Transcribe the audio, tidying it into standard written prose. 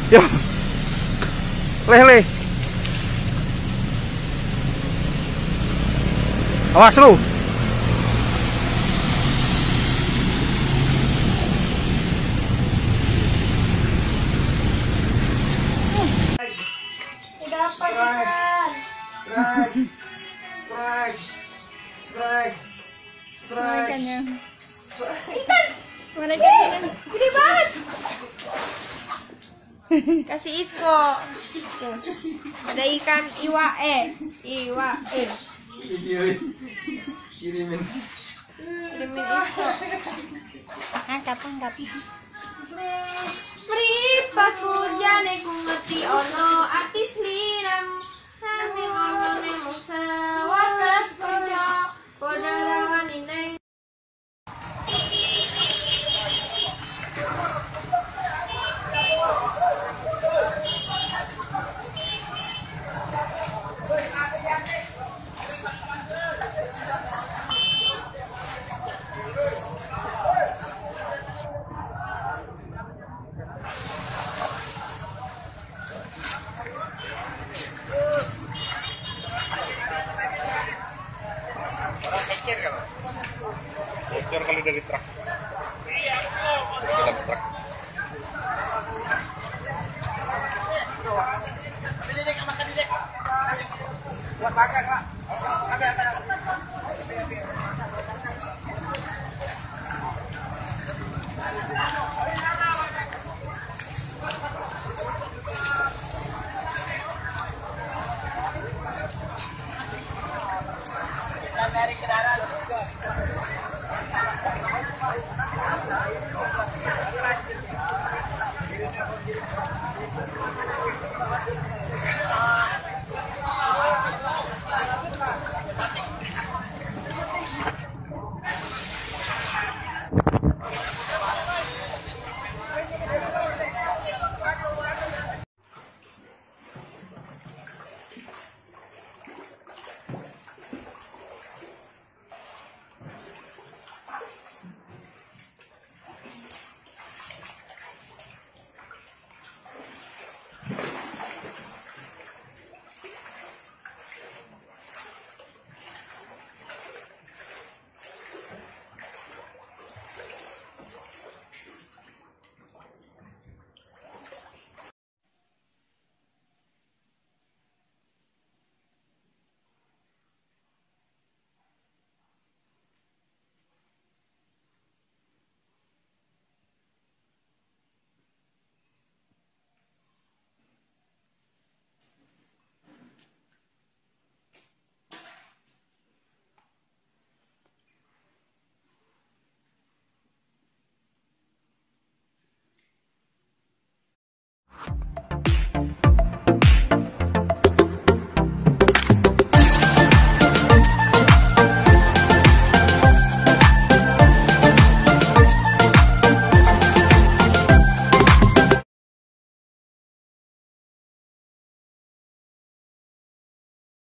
Yo. Leh. Awas lu. Strike. Mana ikan? Gede banget. Kasih Isko. Tuh. Ada ikan iwae. Kirimin Isko. Angkat. Meripaku jane ku ngerti ono artis miram. Hami ngomong nemong sewakas konco. Podarawan ineng. Ecer kali dari truk.